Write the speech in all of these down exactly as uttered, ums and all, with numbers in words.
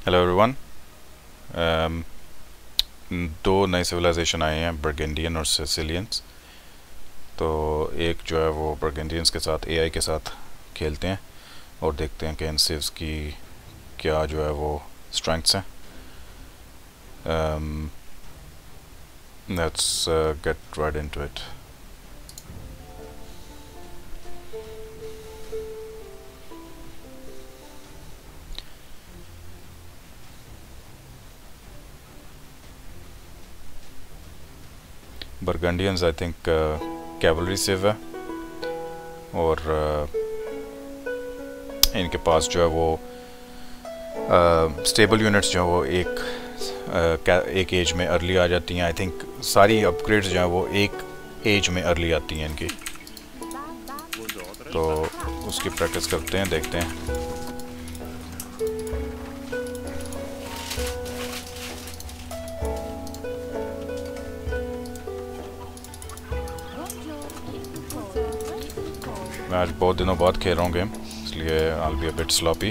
Hello everyone. दो नए सिविलाइजेशन आए हैं, बर्गेंडियन और सिसिलियंस। तो एक जो है वो बर्गेंडियंस के साथ एआई के साथ खेलते हैं और देखते हैं कि इन सिव्स की क्या जो है वो स्ट्रेंथ्स हैं। Let's get right into it. Burgundians I think cavalry civ है और uh, इनके पास जो है वो स्टेबल uh, यूनिट्स जो है वो एक uh, एक एज में अर्ली आ जाती हैं। आई थिंक सारी अपग्रेड्स जो हैं वो एक एज में अर्ली आती हैं इनकी। तो उसकी प्रैक्टिस करते हैं, देखते हैं। मैं आज बहुत दिनों बाद खेल रहा हूँ गेम, इसलिए I be a bit sloppy.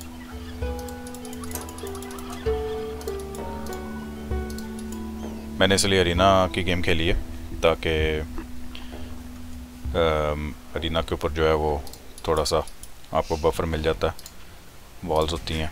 मैंने इसलिए अरीना की गेम खेली है ताकि अरीना के ऊपर जो है वो थोड़ा सा आपको बफर मिल जाता है, वॉल्स होती हैं।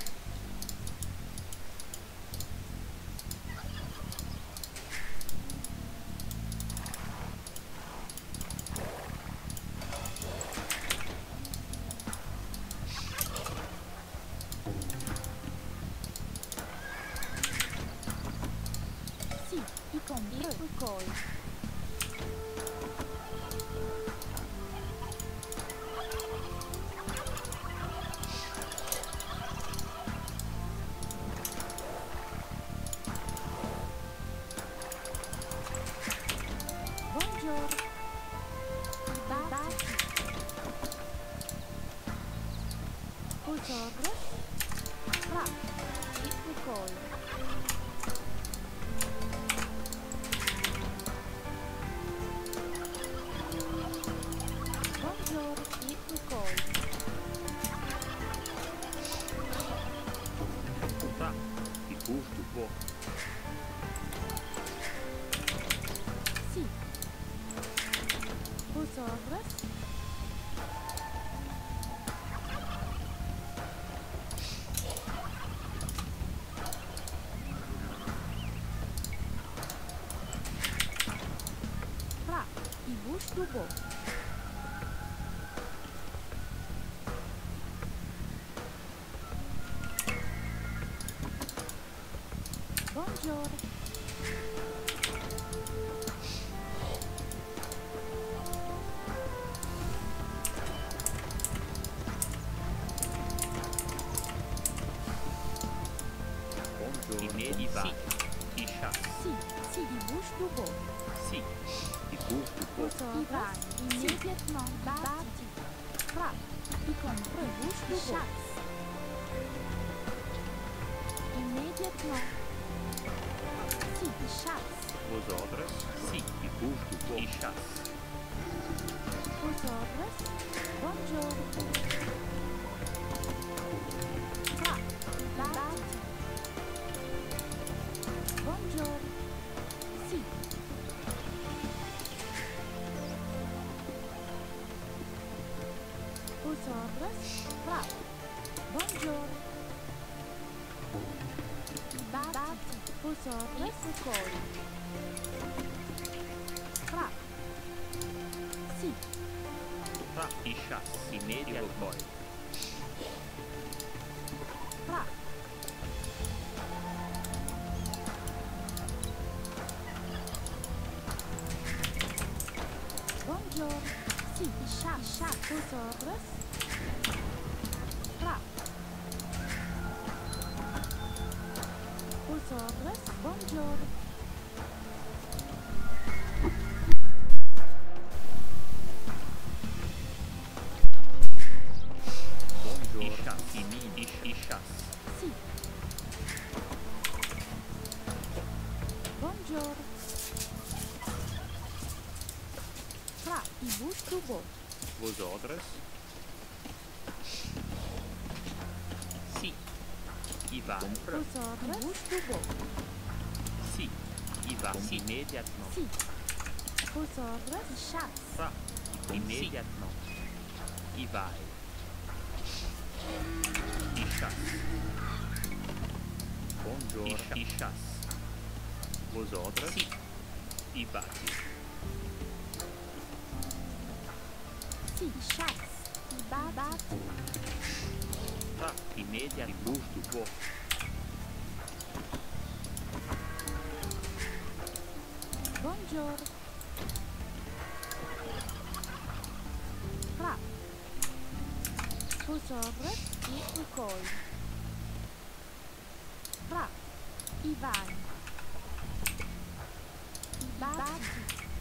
I va. Usare. Gusto. Sì. I va. Immédiatement. Sì. Usare. Chasse. Fra. Immédiatement. I vai. I chasse. Buongiorno. I chasse. Vos autres? Sì. I bati. Sì. Chasse. I bati. Fra. Immédiatement. Bouge du bois. Buongiorno. Fra. Usare. I ucoi. Fra. I vai. I bati.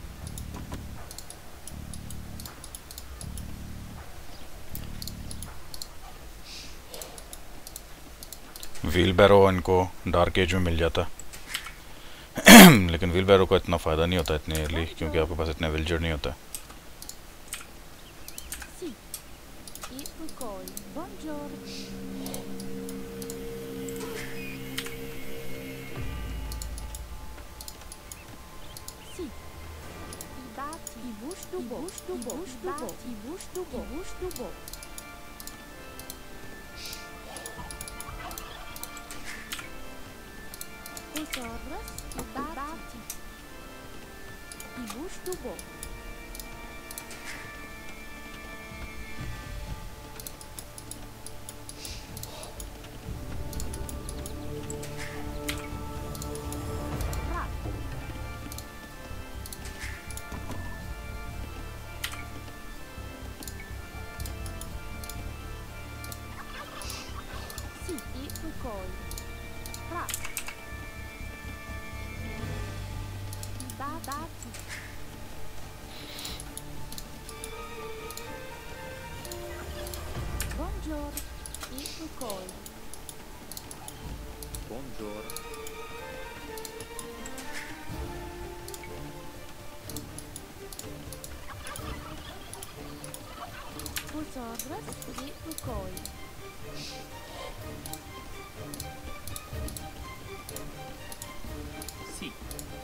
Wheelbarrow इनको dark age में मिल जाता लेकिन व्हील बैरो का इतना फ़ायदा नहीं होता इतने अर्ली क्योंकि आपके पास इतने विल्जर नहीं होता Sì. I ucoi. Buongiorno. Sì. I bati. I bustubo. I bustubo. I bustubo. I bustubo. Usorras. I bati. I bustubo. Fra. Sì, i ucoi. Fra. I bati. Buongiorno. I ucoi. Buongiorno. Usorras. I ucoi. Sì.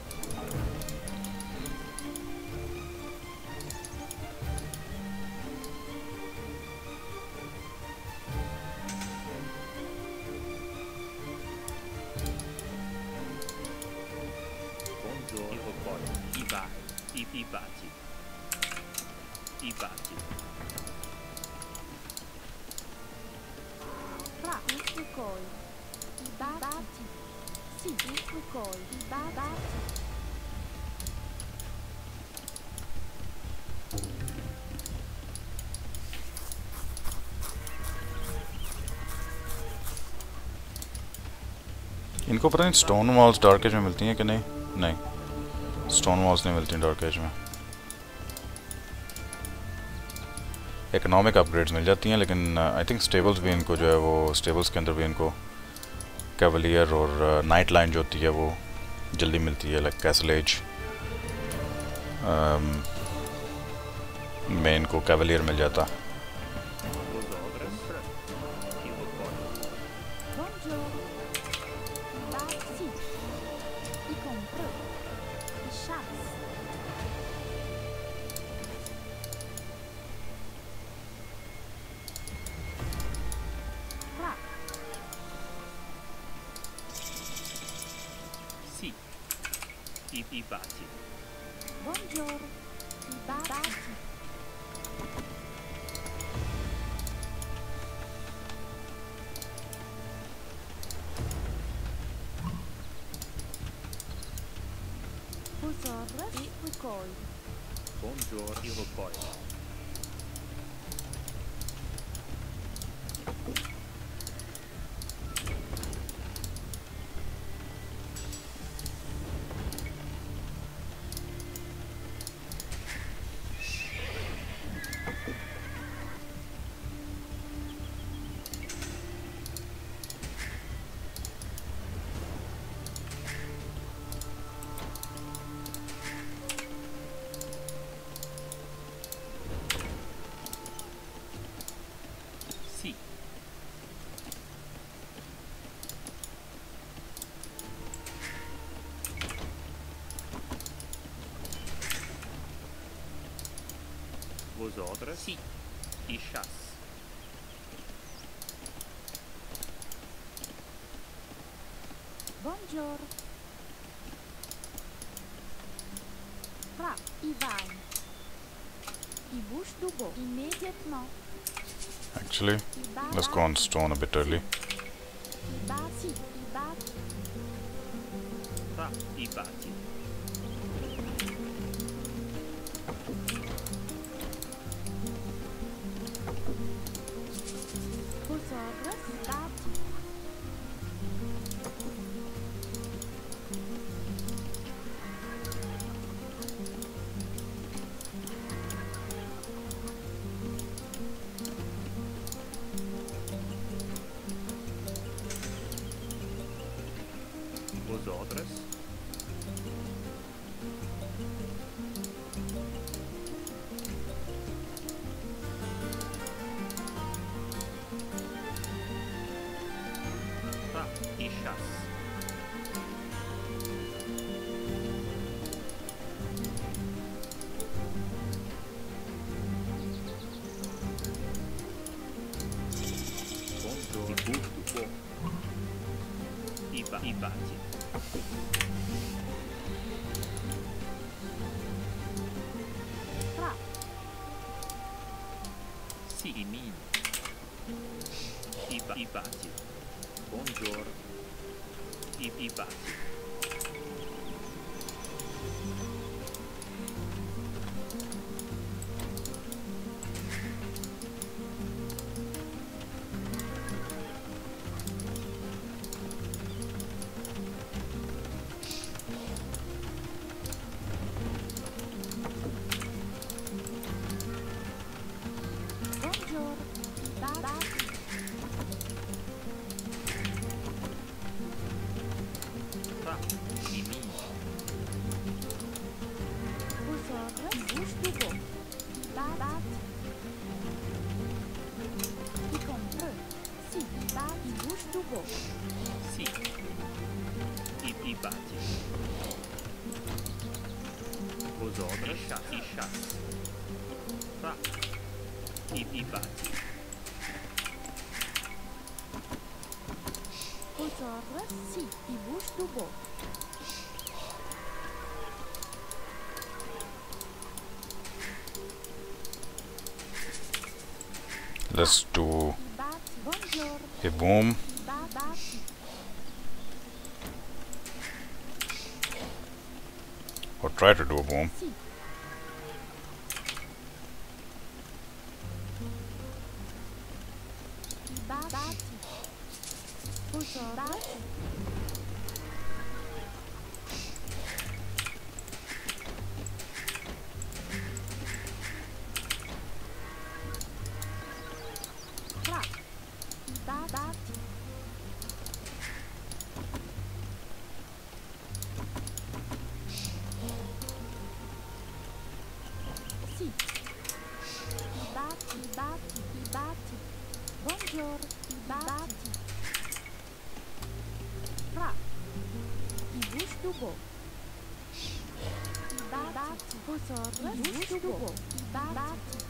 Buongiorno. I poi. I vai. I, i bati. I bati. Fra. I ucoi. I bati. Sì, i ucoi. I bati. इनको पता नहीं stone walls dark age में मिलती हैं कि नहीं नहीं stone walls नहीं मिलती डार्क एज में इकोनॉमिक अपग्रेड्स मिल जाती हैं लेकिन आई थिंक स्टेबल्स भी इनको जो है वो स्टेबल्स के अंदर भी इनको कैवलियर और नाइट लाइन जो होती है वो जल्दी मिलती है लाइक कैसल एज में इनको कैवलियर मिल जाता Vos autres? I poi. Buongiorno. I bati. I compro. I chasse. Fra. Sì. I, i bati. Buongiorno. I bati. Usorras. I ucoi. Buongiorno. I poi. Vosotros? Sì. I chas. Bonjour. Fra, y vai. Y bouge du beau. Immédiatement. Actually, Y ba- let's go on stone a bit early. Y ba- si. Y ba- Fra i bati. Vosotros, bati. Vosotros? Fra i chas. Buongiorno. I bouge du beau. I, ba- I bati. Fra, Sì, i mini. I, ba- I bati. Buongiorno. I, I bati. bonjour. Y ba- bati. Fra i mini. Vosotros, y bouge du beau. Y ba- bati. Y compreux. Si, y ba- y bouge du beau. Sì. I, I bati. Vosotros? I chas. I chas. Fra i, I bati. Vosotros, si, y bouge du beau. Let's do Y bati. Bonjour. a boom. Y ba- bati. Or try to do a boom. Si. Y ba- bati. Vosotros. Fra. Y ba- bati. Si. Y bati, y bati, y bati. Bonjour. Y ba- bati. Fra. Y bouge du beau. Y ba- bati. Vosotros. Y bouge du beau. Y ba- bati.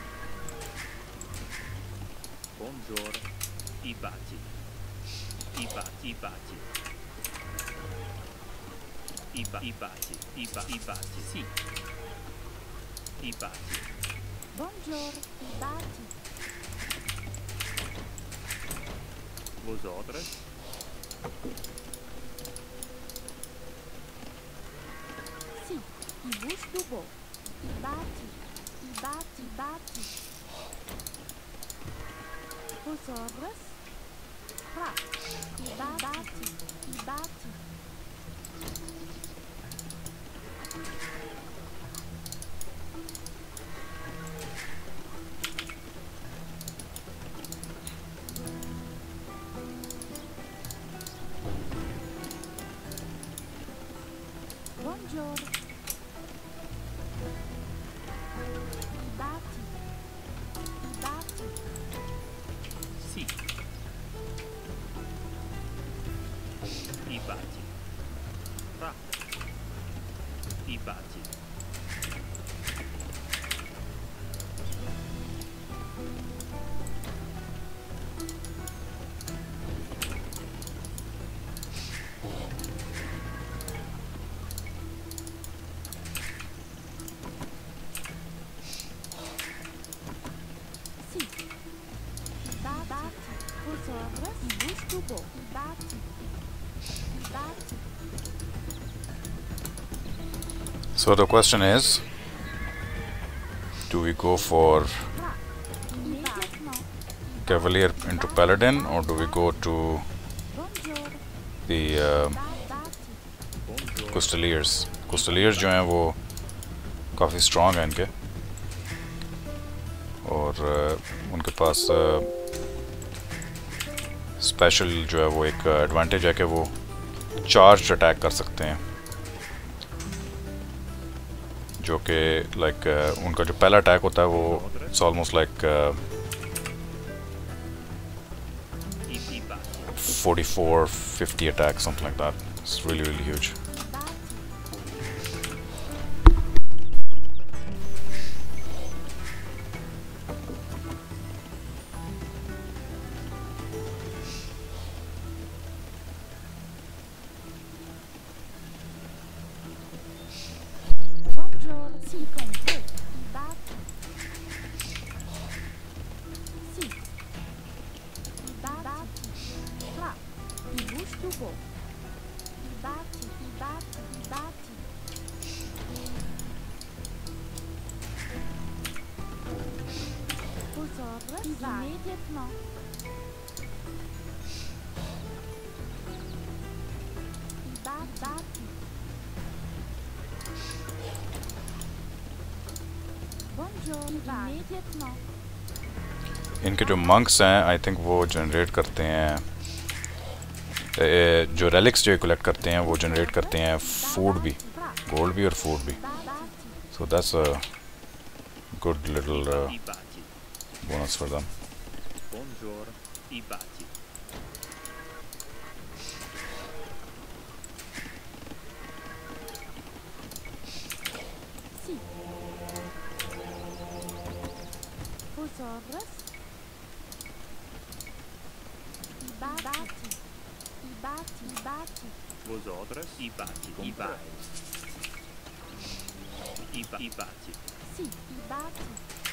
Buongiorno. I bati. I bati. I bati. I, ba- I bati. I, ba- I bati. Sì. I bati. Bonjour. Y bati. Vosotros? Si. Y bouge du beau. Y bati. Y bati, bati. Vosotros. Fra. Y ba- bati. Y bati. Bonjour. I bati. I bati. Sì. I bati. Fra. I bati. Sì. Batti. Posorres. Gustubo. Batti. Batti. So the question is, do we go for Fra. Immédiatement. Cavalier into Paladin, or do we go to Bonjour. the uh, Batti. Bonjour. Custaliers? Custaliers जो हैं वो काफ़ी स्ट्रॉन्ग हैं इनके, और uh, उनके पास special uh, जो है वो एक एडवांटेज है कि वो चार्ज अटैक कर सकते हैं, जो कि लाइक like, uh, उनका जो पहला अटैक होता है वो it's almost like Ici batti. forty-four fifty attack, something like that. It's really really huge. Bonjour. Si compris. Batti. Si. Batti. Fra. Gustubo. Batti. Batti. Batti. Posorres. Immédiatement. Batti. Bonjour. Immédiatement. इनके जो मंक्स हैं I think वो जनरेट करते हैं ए, जो रेलिक्स जो कलेक्ट करते हैं वो जनरेट करते हैं फूड भी, Fra. गोल्ड भी और फूड भी. Batti. So that's a good little I batti. Bonus for them. Bonjour. I batti. Si. Posorres. Batti. Batti. Batti. Vosotros. I batti. I batti. I ba- I batti. Si. Batti.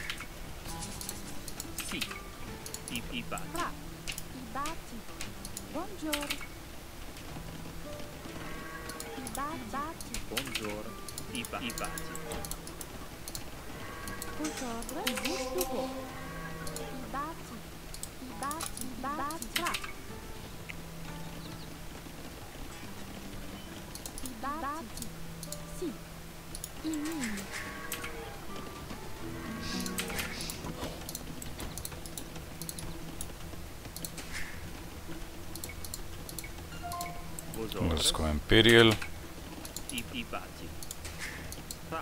Sì. I I batti. Fra. Batti. Bonjour. Batti. Bonjour. I ba- I batti. Posorres. Gustubo. Batti. Batti. Batti. Fra. Batti. Si. Imini. Vosotros. Let's go Imperial. I I batti. Fra.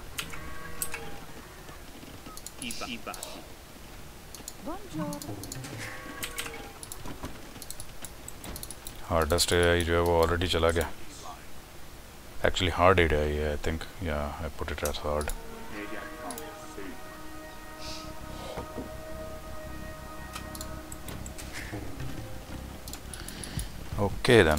I ba- I batti. Bonjour. Hardest AI जो है वो ऑलरेडी चला गया. Actually hard AI है I think, या I put it as hard. Okay then.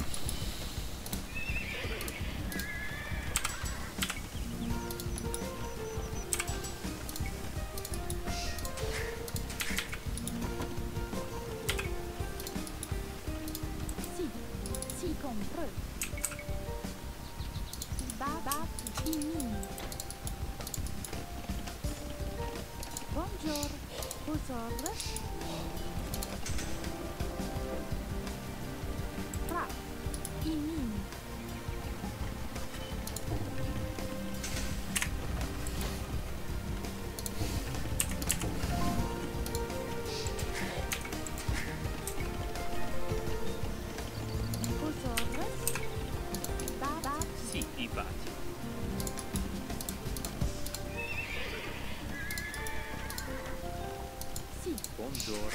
Si. Si compris. Batti. Imini. Bonjour. Posorres. Fra. Imini. Posorres. Batti. Sì. I batti. Si. Bonjour.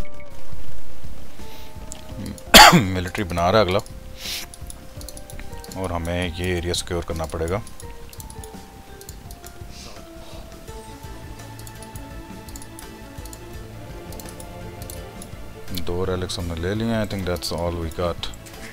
Military बना रहा है अगला. और हमें ये एरिया सिक्योर करना पड़ेगा। दो रेलिक्स हमने ले लिए। I think that's all we got.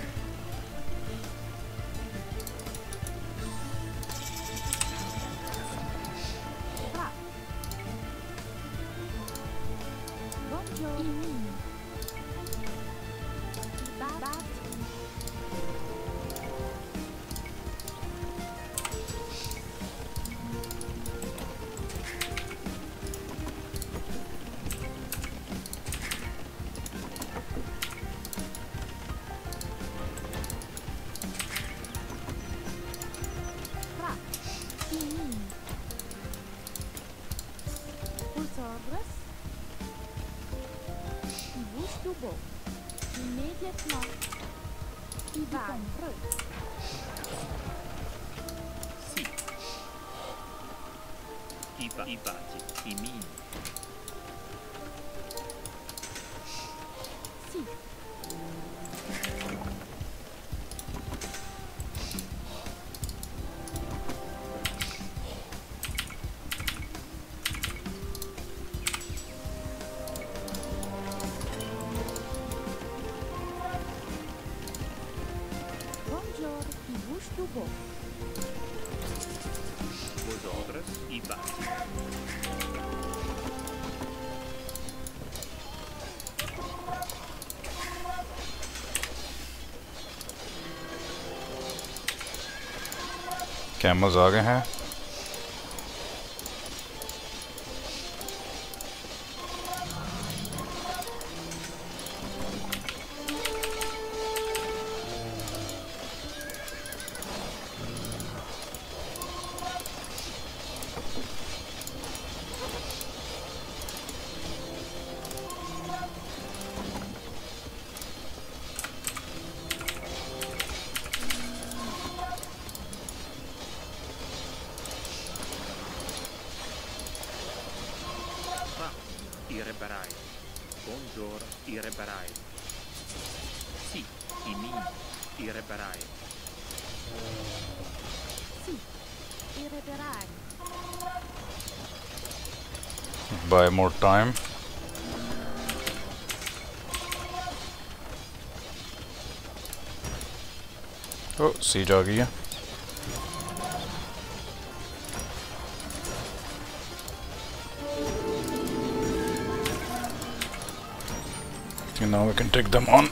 Camels आ गए हैं। Irreparabile. Buongiorno, irreparabile. Sì, i mini, irreparabile. Sì, irreparabile. Buy more time. Oh, siege आ गई है। Now we can take them on.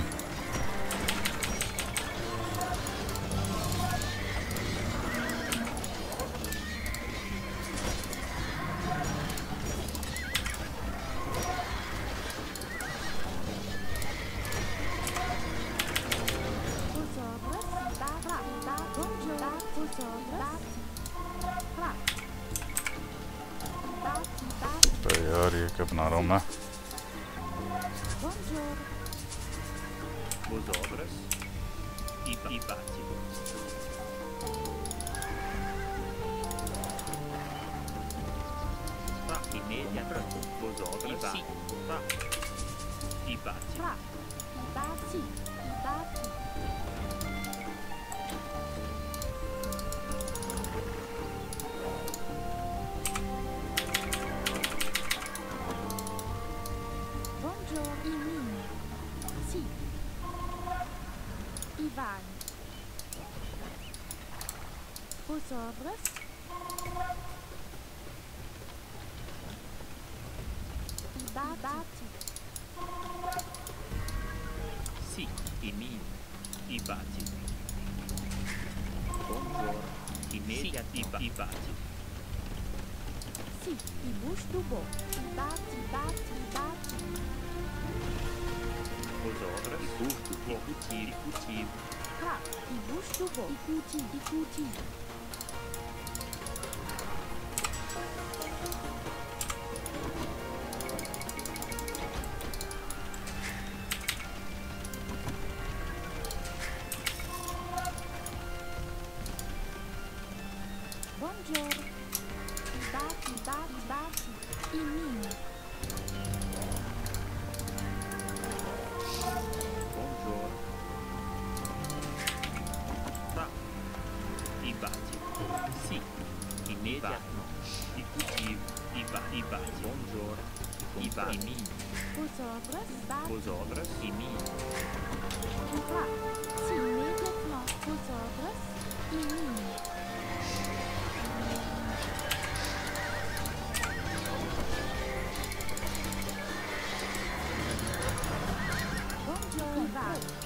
तो यार ये क्या बना रहा हूँ मैं? Vos obras e e bate. Tá, imediatamente. Vos obras e bate. Tá. E bate. Fra, i bati, i bati. Buongiorno, i mini. Sì. Ivan. Vos obras? I bati. Sì, i mini, i bati. Buongiorno, immediatamente. I bati. Sì, i bush do bo. I bati, bati, bati. Vos obras e curto, e cutir, e cutir. Fra, i bush do bo. I cuti, i cuti. Buongiorno. I bati, bati, bati. I mini. Buongiorno. Tá, bati. Buongiorno. I bati. I mini. Vosotros bati. Vosotros. I mini. Là. Si, immédiatement. Vosotros. I mini. Buongiorno. Va.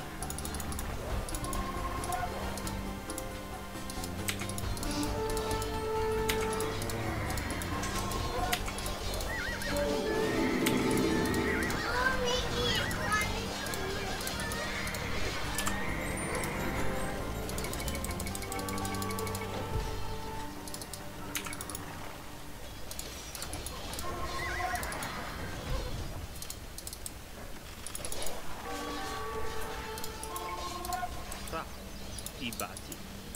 Tra. I bati.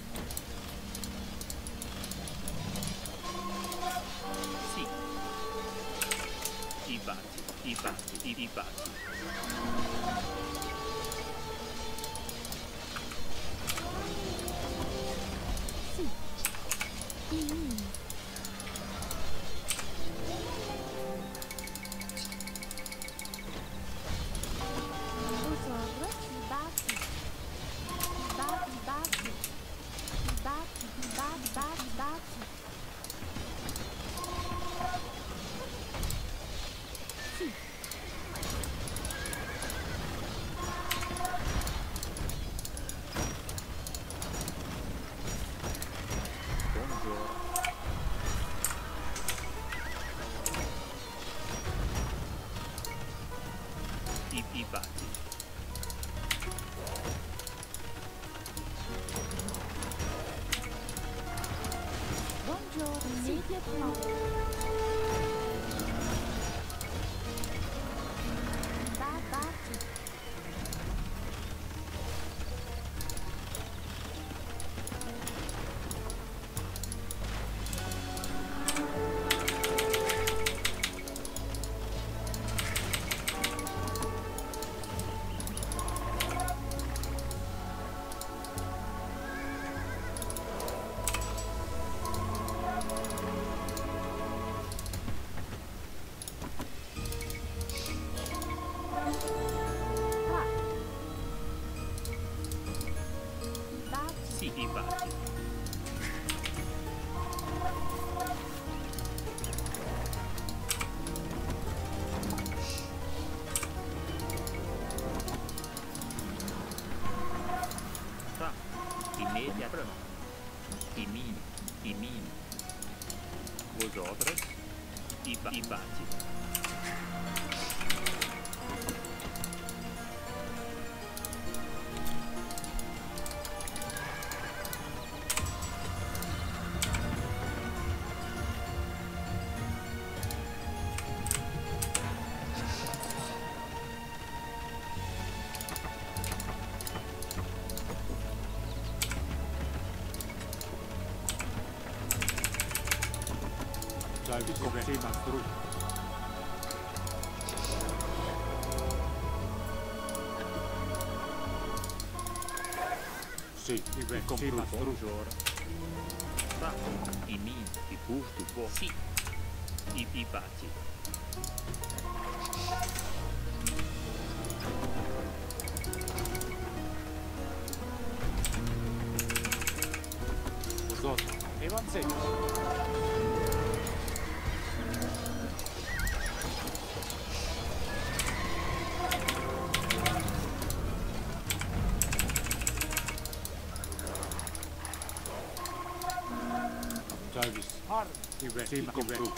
Sì. I bati. I bati. I, i bati. Sì. I mini. Vosotros i bati. I bati, bati. I bati, i bati, bati, bati. Sì. Buongiorno. I, i bati. Buongiorno. Immédiatement. Ba, bati. Là. I bati. Sì, i bati. Tra. Immediatamente. I mini. I mini. Vosotros. I, ba- i bati. Sì, Mastro. Sì, i ve- sì, Mastro. Buongiorno. Tra. I mini. I gusto buono. Sì. I, i bati. Vosotros. Evan Seco. Jarvis. Har. I ve- sì, ma compro.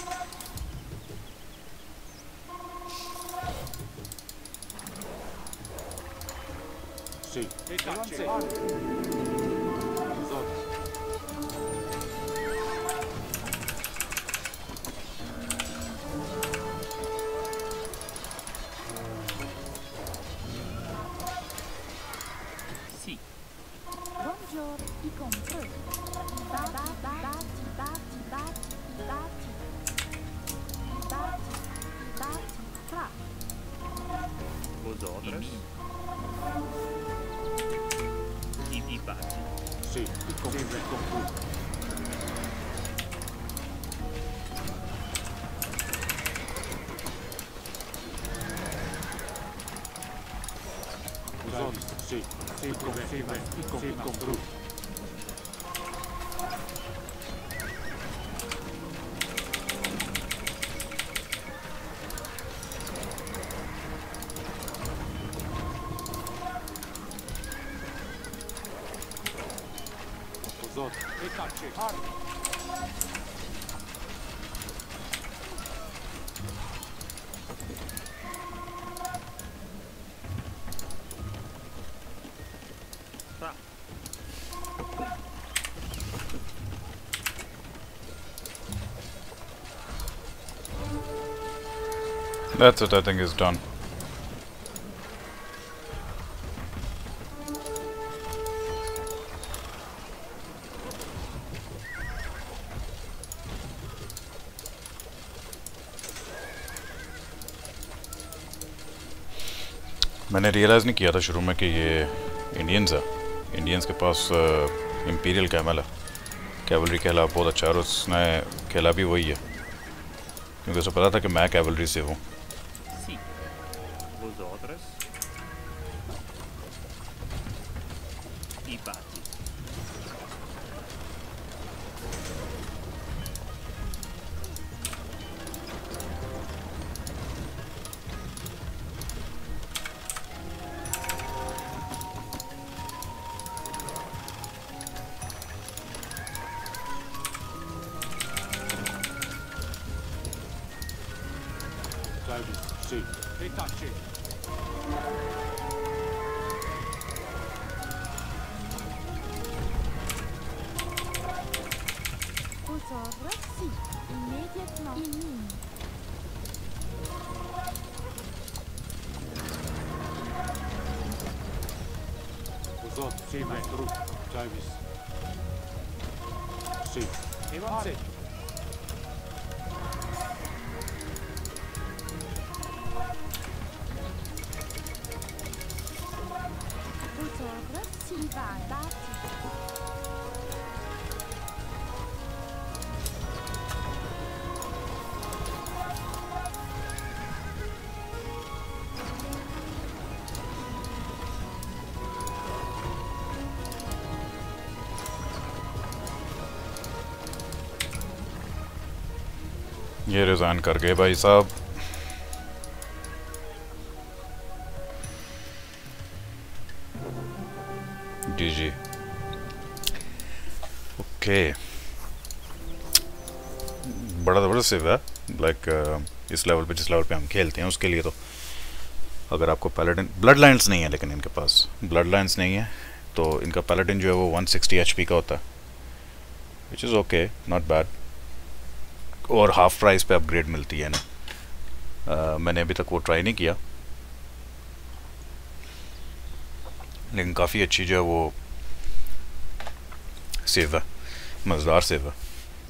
Sì. Evan Seco. Vosotros. Sì. Buongiorno. I compro. I ba, ba, ba, bati, bati, bati, i bati. I bati, i bati. Tra. Vosotros. I, i bati. Sì, i compro. Sì, sì, come, sì, ma, sì, come, sì, come, bru. Pozor, e cacce, armi. Tra. That's it, I think it's done. मैंने realise नहीं किया था शुरू में कि ये इंडियंस है। Indians के पास इंपीरियल कैमल है, कैवलरी खेला बहुत अच्छा, और उसने खेला भी वही है क्योंकि उसे पता था कि मैं कैवलरी से हूँ। Sì. Vosotros. I bati. Travis, sì, e cacce. Pozor, sì. Immédiatement. Immune. Pozor, sì, ma, bru. Travis. Sì, e armi. Pozor, sì. Vai, batti. ये रिज़ाइन कर गए भाई साहब। जी जी ओके, बड़ा ज़बरदस्त सेव है। लाइक इस लेवल पे, जिस लेवल पे हम खेलते हैं उसके लिए तो अगर आपको पैलेडिन ब्लड लाइन्स नहीं है, लेकिन इनके पास ब्लड लाइन्स नहीं है तो इनका पैलेडिन जो है वो वन सिक्सटी एचपी का होता है, which is okay, not bad, और हाफ प्राइस पे अपग्रेड मिलती है ना। uh, मैंने अभी तक वो ट्राई नहीं किया, लेकिन काफ़ी अच्छी जो है वो सेव है, मज़ेदार सेव है।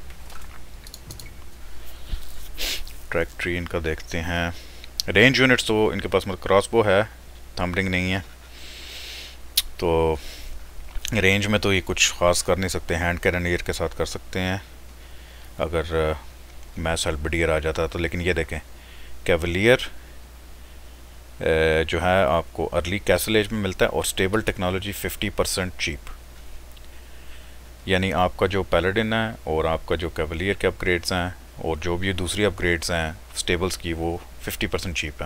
ट्रैक ट्री इनका देखते हैं। रेंज यूनिट्स तो इनके पास मतलब क्रॉसबो है, थंबरिंग नहीं है, तो रेंज में तो ये कुछ ख़ास कर नहीं सकते। हैंड कैननियर के साथ कर सकते हैं अगर मैस हेल्बडियर आ जाता तो, लेकिन ये देखें कैवलियर जो है आपको अर्ली कैसल एज में मिलता है और stable technology fifty percent cheap, यानी आपका जो पैलेडिन है और आपका जो कैवलियर के अपग्रेड्स हैं और जो भी दूसरी अपग्रेड्स हैं स्टेबल्स की, वो फिफ्टी परसेंट चीप है।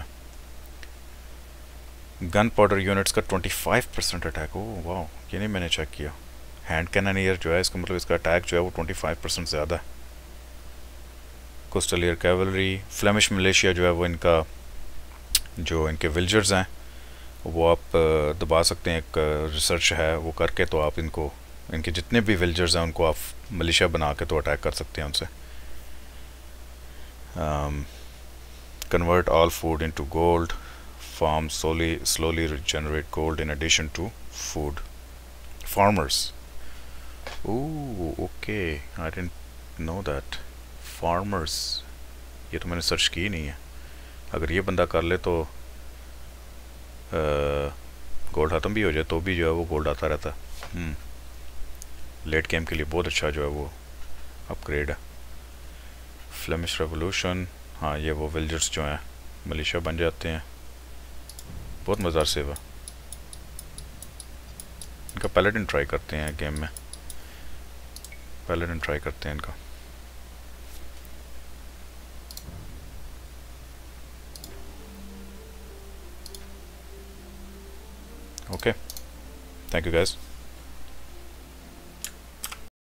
गन पाउडर यूनिट्स का ट्वेंटी फाइव परसेंट अटैक, ओ वाह, ये नहीं मैंने चेक किया। हैंड कैननियर जो है इसका मतलब इसका अटैक जो है वो ट्वेंटी फाइव परसेंट ज़्यादा है। कोस्टलियर कैवलरी, फ्लेमिश मलेशिया जो है वो इनका जो इनके विल्जर्स हैं वो आप दबा सकते हैं, एक रिसर्च है वो करके, तो आप इनको इनके जितने भी विल्जर्स हैं उनको आप मलेशिया बना के तो अटैक कर सकते हैं उनसे। Convert all food into gold, farm slowly slowly regenerate gold in addition to food. Farmers, ooh, okay, I didn't know that. Farmers, ये तो मैंने सर्च की नहीं है। अगर ये बंदा कर ले तो गोल्ड ख़त्म भी हो जाए तो भी जो है वो गोल्ड आता रहता है। लेट गेम के लिए बहुत अच्छा जो है वो अपग्रेड है। फ्लेमिश रेवोल्यूशन, हाँ ये वो विल्जर्स जो हैं मलेशिया बन जाते हैं, बहुत मज़ेदार सेव है। इनका पैलेडिन ट्राई करते हैं गेम में, पैलेडिन ट्राई करते हैं इनका। Okay, thank you guys.